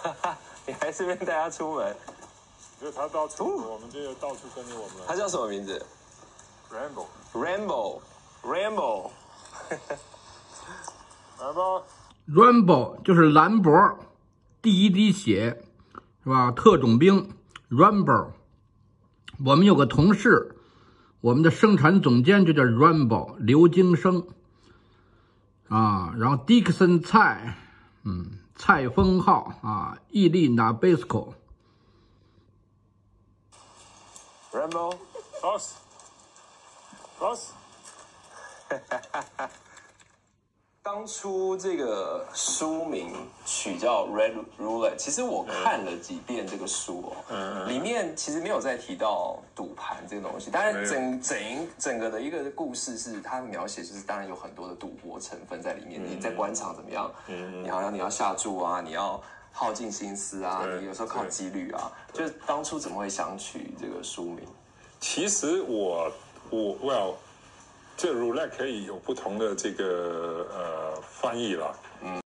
你还顺便带他出门？ 就他到处，我们就到处跟着我们了。 他叫什么名字 ？Rambo。来吧。 Rambo 就是兰博，第一滴血，是吧？特种兵 Rambo。我们有个同事，我们的生产总监就叫 Rambo 刘京生啊。然后 Dixon 蔡，蔡丰浩啊，伊利纳贝斯科。 Rambo Boss。 当初这个书名取叫 Red Roulette， 其实我看了几遍这个书哦，里面其实没有再提到赌盘这个东西，当然整个的一个故事是它描写，就是当然有很多的赌博成分在里面。你在官场怎么样？你要下注啊，你要耗尽心思啊，你有时候靠几率啊，就是当初怎么会想取这个书名？ 其实我这 roulette 可以有不同的这个翻译了。